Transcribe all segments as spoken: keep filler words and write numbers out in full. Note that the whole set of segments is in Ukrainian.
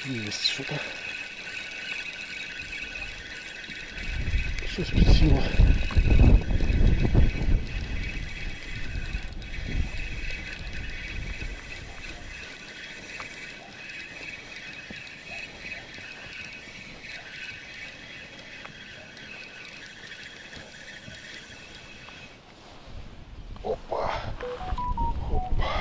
Есть что-то. Щось підсіло. Опа. Опа.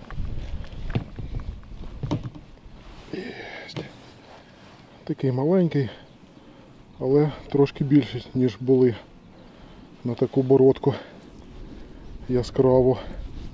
Єсть. Такий маленький, але трошки більше, ніж були на таку бородку яскраву.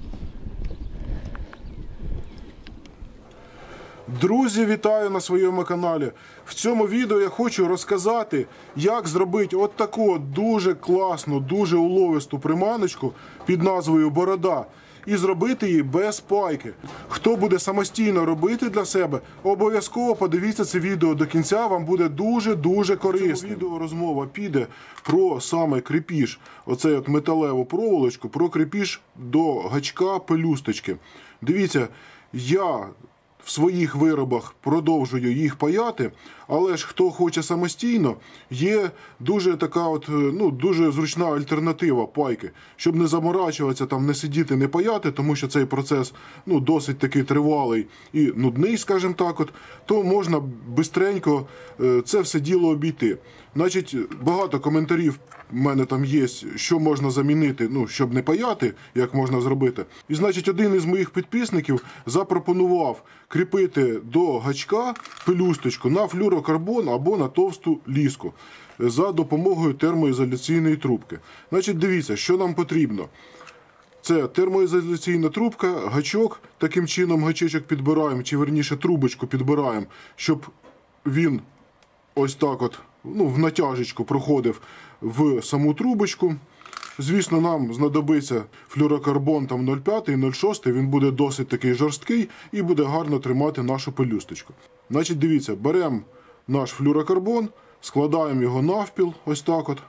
Друзі, вітаю на своєму каналі. В цьому відео я хочу розказати, як зробити от таку дуже класну, дуже уловисту приманочку під назвою Борода. І зробити її без пайки. Хто буде самостійно робити для себе, обов'язково подивіться це відео до кінця, вам буде дуже-дуже корисно. В цьому відео розмова піде про саме кріпіж, оцей от металеву проволочку, про кріпіж до гачка пелюсточки. Дивіться, я в своїх виробах продовжую їх паяти, але ж хто хоче самостійно, є дуже така от, ну, дуже зручна альтернатива пайки. Щоб не заморачуватися, там, не сидіти, не паяти, тому що цей процес, ну, досить таки тривалий і нудний, скажімо так, от, то можна бистренько це все діло обійти. Значить, багато коментарів в мене там є, що можна замінити, ну, щоб не паяти, як можна зробити. І, значить, один із моїх підписників запропонував кріпити до гачка пелюсточку на флюрокарбон або на товсту ліску за допомогою термоізоляційної трубки. Значить, дивіться, що нам потрібно. Це термоізоляційна трубка, гачок, таким чином гачечок підбираємо, чи верніше трубочку підбираємо, щоб він ось так от, ну, в натяжечку проходив в саму трубочку. Звісно, нам знадобиться флюрокарбон там нуль п'ять, нуль шість, він буде досить такий жорсткий і буде гарно тримати нашу пелюсточку. Значить, дивіться, беремо наш флюрокарбон, складаємо його навпіл, ось так от.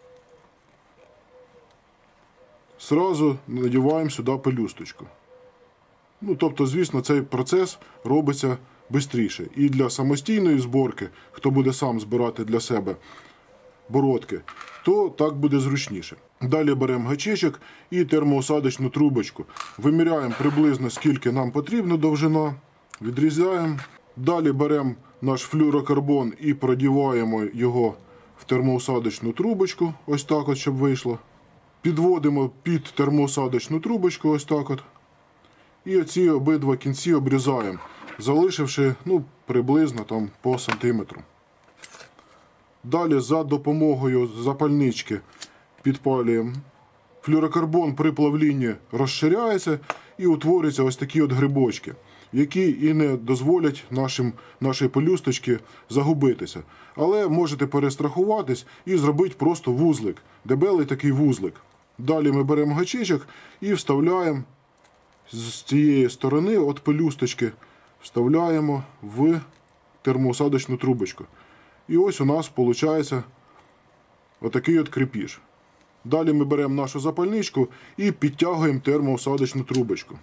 Зразу надіваємо сюди пелюсточку. Ну, тобто, звісно, цей процес робиться швидше. І для самостійної зборки, хто буде сам збирати для себе бородки, то так буде зручніше. Далі беремо гачечок і термоосадочну трубочку. Виміряємо приблизно скільки нам потрібно довжина, відрізаємо. Далі беремо наш флюрокарбон і продіваємо його в термоосадочну трубочку, ось так от, щоб вийшло. Підводимо під термоосадочну трубочку, ось так от. І оці обидва кінці обрізаємо, залишивши, ну, приблизно там по сантиметру. Далі за допомогою запальнички підпалюємо. Флюрокарбон при плавлінні розширяється і утворюються ось такі от грибочки, які і не дозволять нашим, нашій пелюсточці загубитися. Але можете перестрахуватись і зробити просто вузлик, дебелий такий вузлик. Далі ми беремо гачечок і вставляємо з цієї сторони от пелюсточки, вставляємо в термоосадочну трубочку. І ось у нас виходить отакий от кріпіж. Далі ми беремо нашу запальничку і підтягуємо термоосадочну трубочку.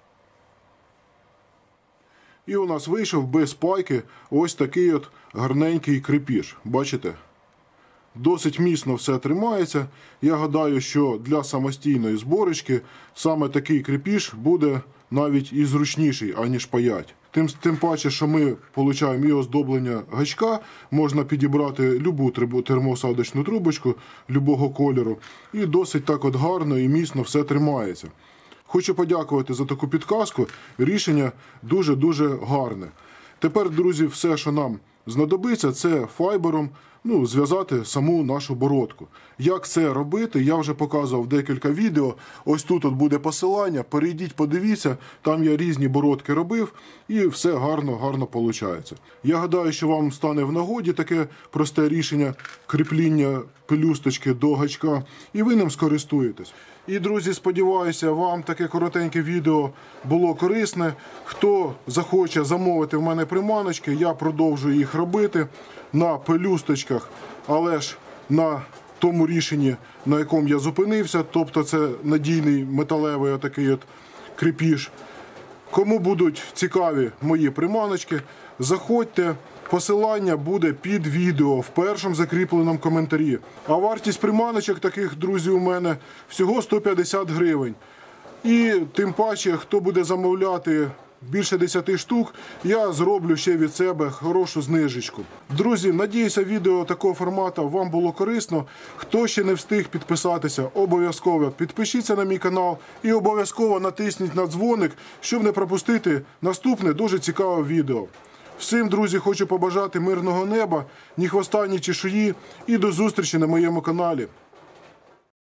І у нас вийшов без пайки ось такий от гарненький кріпіж. Бачите? Досить міцно все тримається. Я гадаю, що для самостійної зборочки саме такий кріпіж буде навіть і зручніший, аніж паять. Тим, тим паче, що ми отримуємо і оздоблення гачка, можна підібрати любу термоосадочну трубочку любого кольору. І досить так от гарно і міцно все тримається. Хочу подякувати за таку підказку. Рішення дуже-дуже гарне. Тепер, друзі, все, що нам знадобиться, це файбером, ну, зв'язати саму нашу бородку. Як це робити, я вже показував декілька відео. Ось тут от буде посилання, перейдіть, подивіться, там я різні бородки робив і все гарно-гарно виходить. Я гадаю, що вам стане в нагоді таке просте рішення кріпління пелюсточки до гачка і ви ним скористуєтесь. І, друзі, сподіваюся, вам таке коротеньке відео було корисне. Хто захоче замовити в мене приманочки, я продовжую їх робити на пелюсточках, але ж на тому рішенні, на якому я зупинився, тобто це надійний металевий отакий от кріпіж. Кому будуть цікаві мої приманочки, заходьте. Посилання буде під відео в першому закріпленому коментарі. А вартість приманочок таких, друзі, у мене всього сто п'ятдесят гривень. І тим паче, хто буде замовляти більше десяти штук, я зроблю ще від себе хорошу знижечку. Друзі, надіюся, відео такого формату вам було корисно. Хто ще не встиг підписатися, обов'язково підпишіться на мій канал і обов'язково натисніть на дзвоник, щоб не пропустити наступне дуже цікаве відео. Всім, друзі, хочу побажати мирного неба, ні хвоста, ні чешуї і до зустрічі на моєму каналі.